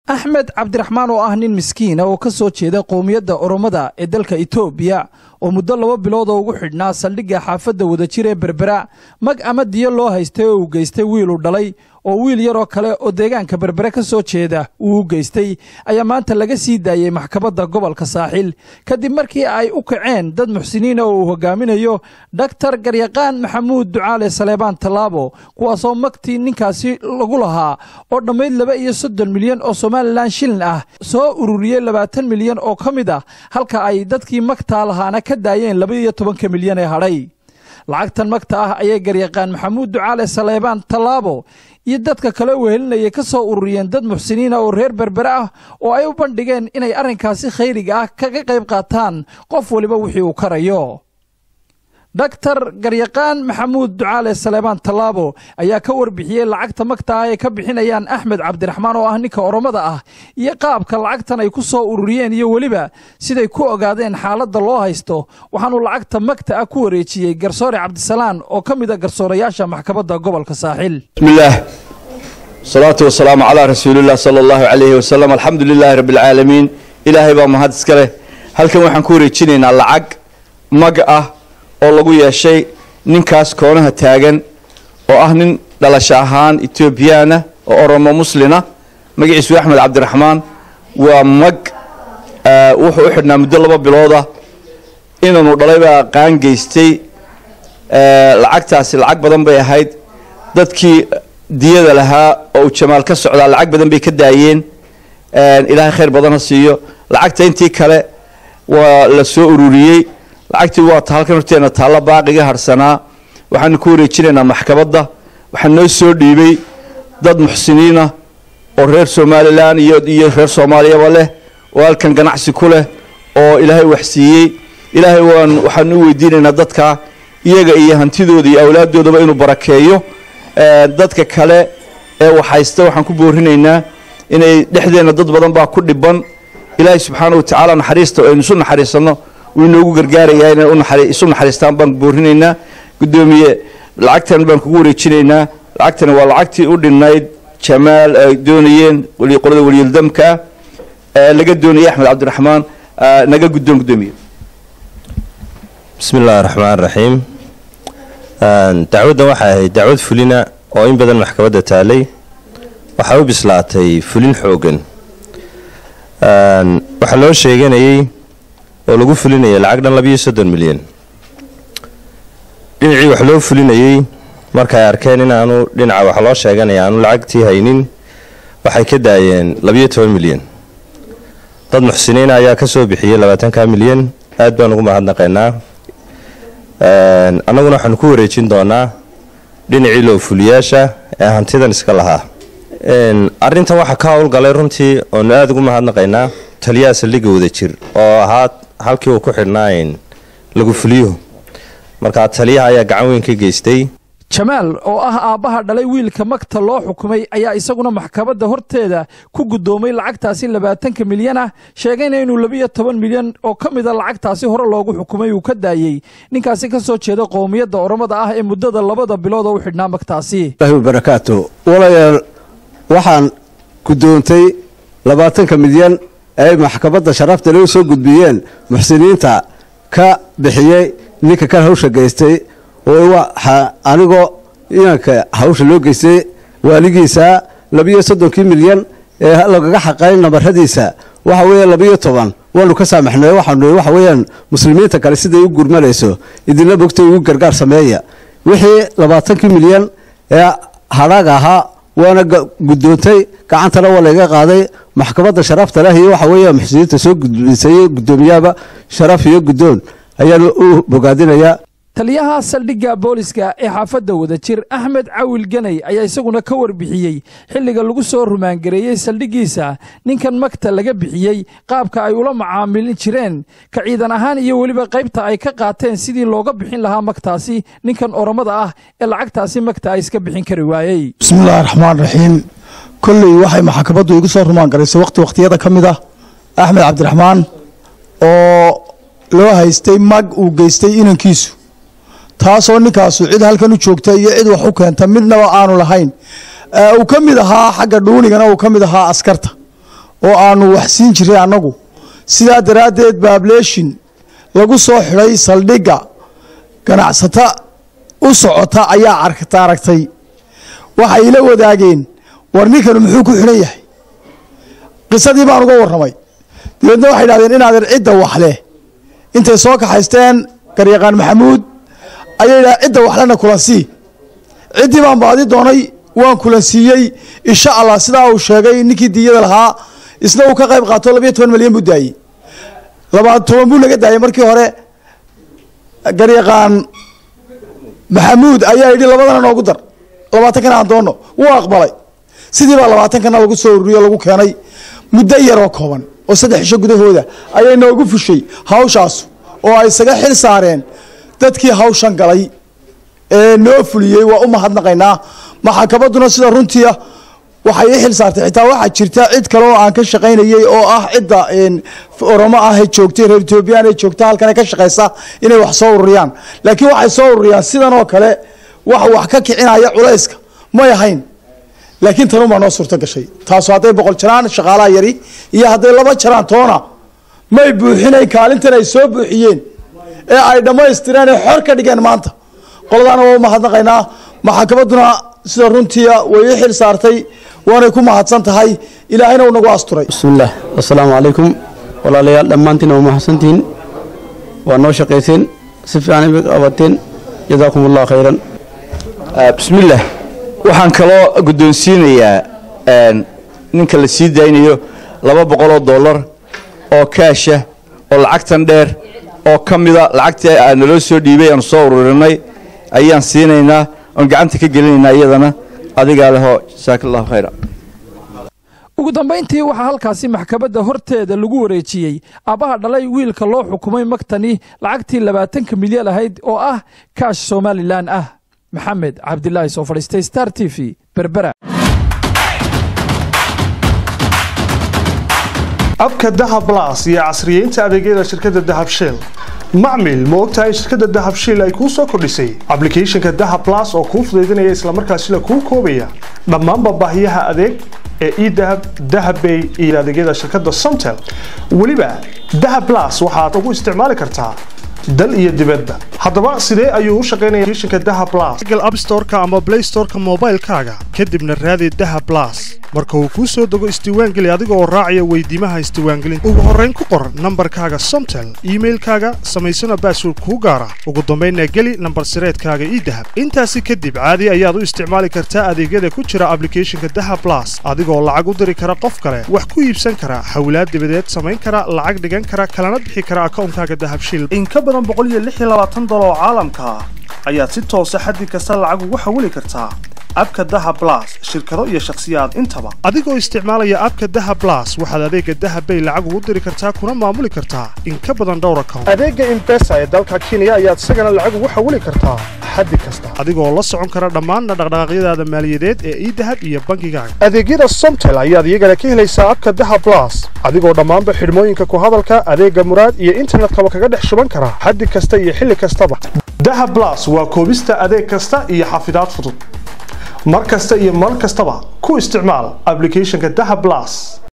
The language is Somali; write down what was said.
أحمد عبد الرحمن وأهن مسكين وكسو تشيدا قوميدا أورومدا إدلك إثيوبيا ومدلوا بلودا وحدنا سلقة حافظة ودشيرة بربرا مج أمد يلو هيستوي وجيستوي ويلو دلي وويل يرو كله وديجان كبربرا كسو تشيدا وجيستوي أيام تلاقي سيدا محكمة قبل كساحل كدي مركي أي أوكعين ضد محسنين وهجامين يو دكتور قريقان محمود دعالة سليمان طلابو كواسو مكتي نكاسي لقولها ودميل لبقي يصد المليون أو سومالان شيلن soo ururiyay 20 milyan oo kamid ah halka ay dadkii magta lahaana ka daayeen 12 milyan ee haray lacagtan magta ah ayay garyaqaan maxamuud ducaale saleebaan talaabo iyo dadka kale wehelinaya ka soo ururiyeen dad muxsiniin oo reer berbera ah oo ay u bandhigeen inay arrinkaasi khayriga ah kaga qayb qaataan qof waliba wixii uu karayo دكتور قريقان محمود دعالة سليمان طلابو أيا كور بحية لعقت مقطع أيا كبحينيان أحمد عبد الرحمن وأهنك أورمضة يقاب كالعقتنا يكسو أوريين يوليبا سيدا يكو أقادين حالة الله يستو وحانو العقت مقطع كوريتي قرصوري عبد السلام أو كميدا قرصوري ياشا محكمة قبل كساحل بسم الله الصلاة والسلام على رسول الله صلى الله عليه وسلم الحمد لله رب العالمين إلهي بامهاد سكره هل كان وحن كوريتينين العق مقع oo lagu yeeshay ninkaas koonaha taagan oo ah nin dhalasho ahaan Ethiopiana oo Oromo Muslina magaciisu Axmed Cabdiraxmaan waa mag wuxuu u xidhnaa muddo 2 bilood ah inuu dhalayba qaan geystay lacagtaasi lacag badan bay ahayd dadkii diyada lahaa oo Jamaal ka socda lacag badan bay ka daayeen ilaahay khayr badan ha siiyo lacagta intii kale waa la soo ururiyay lacagtii waa halkan horteena taala baaqiga harsanaa waxaan ku wareejinaynaa maxkamadda waxaan noo soo dhiibay dad muxsiniin ah oo reer Soomaaliland iyo reer Soomaaliya leh oo halkan ganacsi ku leh oo ilaahay wax siiyay ilaahay waxaan u weydiinaynaa dadka iyaga iyo hantidooda iyo awlaadoodaba inuu barakeeyo dadka kale ee waxaysta waxaan ku boorinaynaa inay dhexdeena dad badan baa ku dhiban ilaahay subxaanahu wa ta'aala naxariisto aynu soo naxariisano وينوغو غرغاريا inay isu naxariistaan baan boorinaynaa gudoomiye lacagtan baan kugu wareejinaynaa lacagtan waa lacagtii u dhinayd Jamaal ay doonayeen qolada waliyul damka laga doonay Axmed Cabdiraxmaan naga gudoomiye bismillaahir rahmaanir rahiim dacwada waxa ay dacwad fulina oo in badan maxkamadda taalay waxa uu bislaatay fulin xoogan waxa loo sheeganayay oo lagu fulinayay lacag dhan 230 milyan dhinacii wax loo fulinayay marka ay arkeen in aanu dhinaca wax loo sheeganay aanu lacagtii haynin waxay ka daayeen 12 milyan dad muxsiniin ayaa ka soo bixiyay 20 milyan aad baan ugu mahadnaqaynaa anaguna waxaan ku wareejin doonaa dhinacii loo fuliyaasha ee hantidan iska lahaa arintan waxa ka howlgalay runtii oo aad ugu mahadnaqaynaa taliyaha saldhigga wada jir oo ahaa halkii uu ku xidhnaayn lagu fuliyo marka taliyaha ayaa gacan weyn ka geystay Jamaal oo ah aabaha dhalay wiilka magta loo xukumay ayaa isaguna maxkamadda horteeda ku gudoomay lacagtaasi 20 milyan ah sheegayna inuu 12 milyan oo kamid ah lacagtaasi hore loogu xukumay uu ka daayay ninkaasi ka soo jeeda qoomiyadda Oromada ah ee muddada 2 bilood oo u xidhnaa magtaasi Ilaahay barakaatu walaal waxaan gudoontay 20 milyan ay maxkamadda sharafta loo soo gudbiyeen muxsiniinta ka bixiyay ninka ka hawsha geystay oo waxa anigo inanka hawsha loo geystay waaligiisa 230 milyan ee lagaga xaqayn nabaradiisa waxa weeye 12 waanu ka saamaxnay waxa weeyaan muslimiinta kale siday u gurmalayso idina bogtay ugu gargaar sameeya wixii 20 milyan ee haraga ahaa وانا قدوتي كعنتنا ولا جا قاضي محكمة شرف تلاهي وحوية محسنين تسوق سيء قدوميابا شرف يقدون هي بقادين يا taliyaha saldhigga booliska ee xaafadda wada jir Axmed Cawil Ganay ayaa isaguna ka warbixiyay xilliga lagu soo rumaangareeyay saldhiggiisa ninkan magta laga bixiyay qaabka ay ula macaamilin jireen ka ciidan ahaan iyo waliba qaybta ay ka qaateen sidii looga bixin lahaa magtaasi ninkan Oromada ah ee lacagtaasi magta ay iska bixin kari waayay bismillaahir rahmaanir rahiim kulli waxay maxkamaddu igu soo rumaangareysay waqtiyada kamid ah Axmed Cabdiraxmaan oo loo haystay mag uu geystay inankiisu taasoo ninkaasu cid halkan u joogtay iyo cid wax u keenta midnaba aanu lahayn uu kamid ahaa xagga dhuunigana uu kamid ahaa askarta oo aanu wax siin jiray annagu sidaa daraaddeed baableeshin lagu soo xidhay saldhigga ganacsata u socota ayaa aragtay waxay ila wadaageen war ninkanu muxuu ku xidhan yahay qisadii baan uga warramay dabeedna waxay idhahdeen inaadan cidda wax leh intay soo kaxaysteen garyaqaan maxamuud ayay idhahdeen cidda waxlena kulansii ciddii baan baadi doonay waan kulansiiyey insha allah sidaa uu sheegay ninkii diyada lahaa isna uu ka qayb qaato 12 milyan buu daayey 12 buu laga daayey markii hore garyaqaan maxamuud ayaa yidhi labadana noogu dar 20 kana aan doono wuu aqbalay sidii baa 20 kana lagu soo ururiyo lagu keenay muddo yar oo kooban oo 3 cisho gudahooda ayay noogu fushay hawshaas oo ay isaga xil saareen dadkii hawshan galay ee noo fuliyey waa u mahadnaqaynaa maxkamaduna sida runtii waxay xil saartay xitaa waxa jirta cid kale oo aan ka shaqaynayay oo ah cidda Oromo ah ee joogtay reer Itoobiya ee joogta halkan ka shaqeysa inay wax soo ururiyaan laakiin waxay soo ururiyaan sidan oo kale wax ka kicinaya culayska ma yahayn laakiin tan uma noo suurta gashay taas haday 100 jiraan shaqaalaha yari iyo haday 2 jiraan toona may buuxinay kaalintan ay soo buuxiyeen ee ay dhameystireen xor ka dhigeen maanta qoladana waa mahadnaqaynaa maxkamaduna sida runtii way xil saartay waana ku mahadsan tahay ilaahayna uu nagu asturay bismillaah assalaamu alaykum walaalayaal dhamaantiin waa mahadsantiin waa noo shaqeyseen si fiican ay qabateen jazaakumullahu khayran bismillaah waxaan kaloo guddoonsiinayaa ninka la sii daynayo $200 oo kaasha oo lacagtan dheer oo kamida lacagtii aan naloo soo dhiibay aan soo ururinay ayaan siinaynaa oo gacanta ka gelinaynaa iyadana adiga leho jazaakallahu khayran ugu dambeyntii waxa halkaasi maxkamadda horteeda lagu wareejiyay abaha dhalay wiilka loo xukumay magtani lacagtii 20 milyan ahayd oo ah kaash Somaliland ah maxamed cabdilaahi soo fadhiistay Star TV berbera abka Dahab Plus iyo casriyeynta adeegyada shirkadda Dahab Shell macmiil ma ogtahay shirkadda Dahab Shell ay ku soo kordhisay application-ka Dahab Plus oo kuu fududeynaya isla markaasina kuu koobaya dhammaan baahiyaha adeeg ee e-Dahab, Dahab Pay iyo adeegyada shirkadda Somtel waliba Dahab Plus waxaad ugu isticmaali kartaa dal iyo dibadda haddaba sidee ayuu u shaqeynayaa application-ka Dahab Plus Google App Store-ka ama Play Store-ka mobile-kaaga kadibna raadi Dahab Plus marka uu ku soo dago isdiiwaangeli adiga oo raacaya weydiimaha isdiiwaangelinta ugu horreyn ku qor nambarkaaga Somtel emailkaaga samaysana password kuu gaara ugu dambeynna geli nambar sireedkaaga e-Dahab intaasi kadib caadi ayaad u isticmaali kartaa adeegyada ku jira application-ka Dahab Plus adigoo lacag u diri kara qof kale wax ku iibsan kara xawlaad dibadeed samayn kara lacag dhigan kara kalana bixi kara akoonkaaga Dahab Shell in ka badan $126 oo caalamka ayaad si toos ah xaddi kasta lacag ugu xawili kartaa abka Dahab Plus shirkado iyo shakhsiyaad intaba adigoo isticmaalaya abka Dahab Plus waxaad adeega Dahab Pay lacag ugu diri kartaa kuna maamuli kartaa in ka badan dhowr account adeega M-Pesa ee dalka Kenya ayaad isagana lacag ugu xawili kartaa xaddi kasta adigoo la socon kara dhammaan dhaqdhaqaaqyadaada maaliyadeed ee e-Dahab iyo bangigaaga adeegyada Somtel ayaad iyagana ka helaysaa abka Dahab Plus adigoo dhammaanba xidhmooyinka ku hadalka adeega muraad iyo internetka kaga dhex shuban kara xaddi kasta iyo xilli kastaba Dahab Plus waa koobista adeeg kasta iyo xafidaad fudud mar kasta iyo mar kastaba ku isticmaal application-ka Dahab Plus